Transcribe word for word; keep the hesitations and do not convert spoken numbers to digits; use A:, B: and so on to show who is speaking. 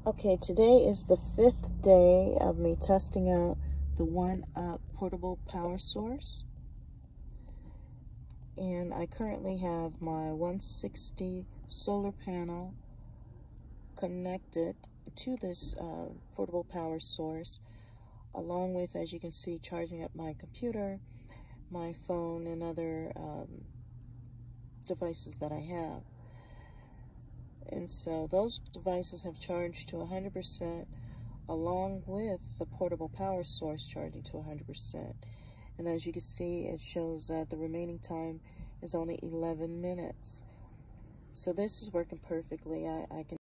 A: Okay, today is the fifth day of me testing out the OneUp portable power source. And I currently have my one sixty solar panel connected to this uh, portable power source, along with, as you can see, charging up my computer, my phone, and other um, devices that I have. And so those devices have charged to one hundred percent, along with the portable power source charging to one hundred percent. And as you can see, it shows that the remaining time is only eleven minutes. So this is working perfectly. I, I can